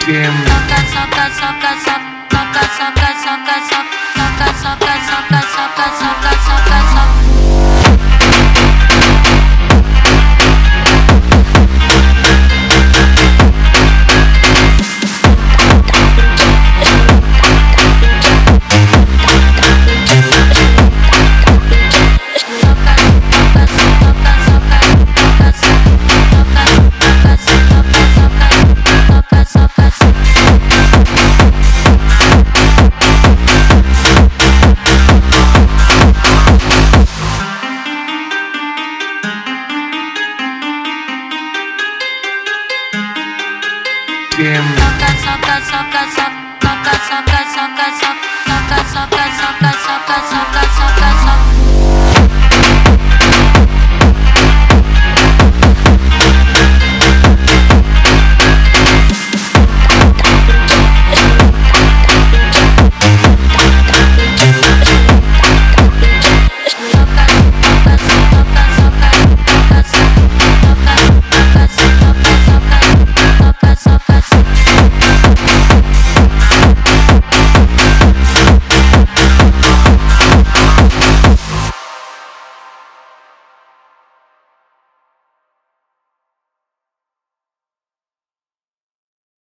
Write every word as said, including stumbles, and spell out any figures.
Soca, soca, soca, soca, soca, soca, soca, soca, soca, soca, soca, soca, soca, soca. Soca, soca, soca, soca, soca, soca, soca, soca, soca, soca, soca, soca, soca, soca.